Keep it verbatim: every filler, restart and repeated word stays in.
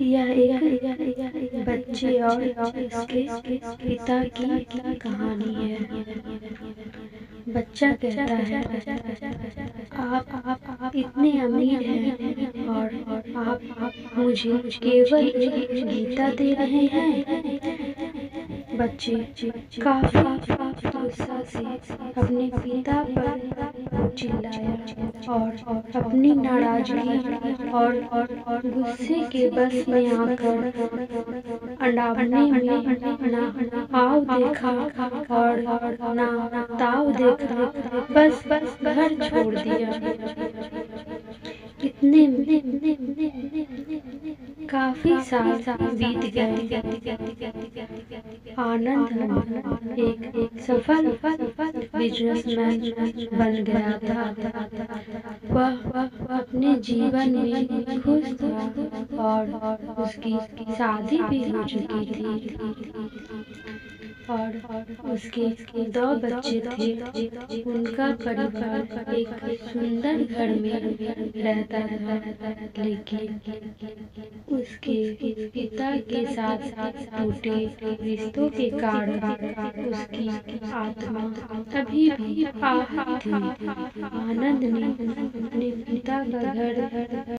यह एक बच्चे और उसके पिता की कहानी है। बच्चा कहता है, आप आप इतने अमीर हैं और आप मुझे केवल एक गीता दे रहे हैं। बच्चे काफी गुस्सा से अपने पिता पर चिल्लाया और अपनी नाराजगी और गुस्से के बस में आकर अंडावने में ना आव देखा और ना ताव देखा, बस बस घर छोड़ दिया। इतने काफी साल बीत गए। आनंद एक सफल बिजनेसमैन बन गया था। वह अपने जीवन में खुश था और उसकी शादी भी हो चुकी थी और उसके दो बच्चे थे। उनका परिवार एक सुंदर घर में रहता था, लेकिन उसके पिता के साथ टूटे रिश्तों के कारण उसकी आत्मा अभी भी आहत थी। आनंद ने अपने पिता का घर